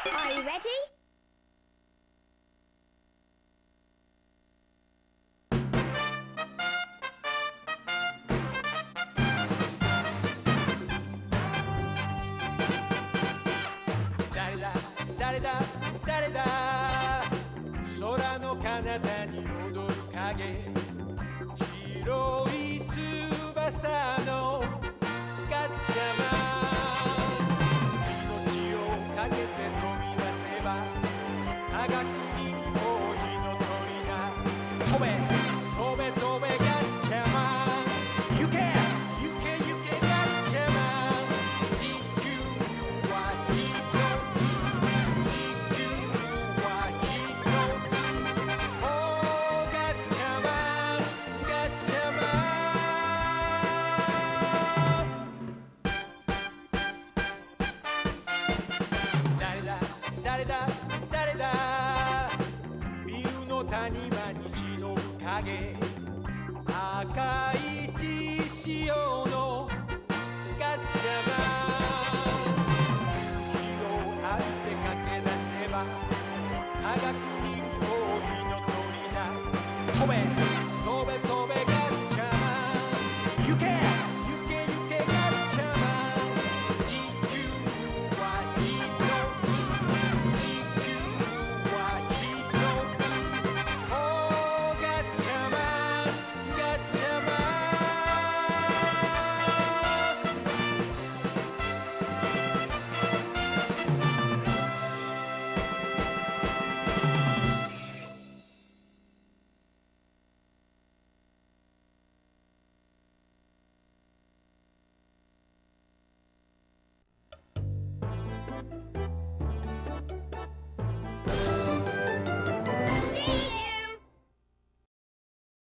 Are you ready? 誰だ誰だ空の彼方に踊る影白い翼のガッチャマン命をかけて飛び出せば科学に王妃の鳥だ飛べ飛べ飛べガッチャマン行け行け行けガッチャマン地球は一つ地球は一つおーガッチャマンガッチャマン誰だ誰だ誰だビルの谷間に忍ぶ影赤い血潮のガッチャマン日を浴びて駆け出せば科学に王妃の鳥だ飛べ飛べ飛べガッチャマン行け行け行けガッチャマン地球は一つ地球は一つおーガッチャマンガッチャマン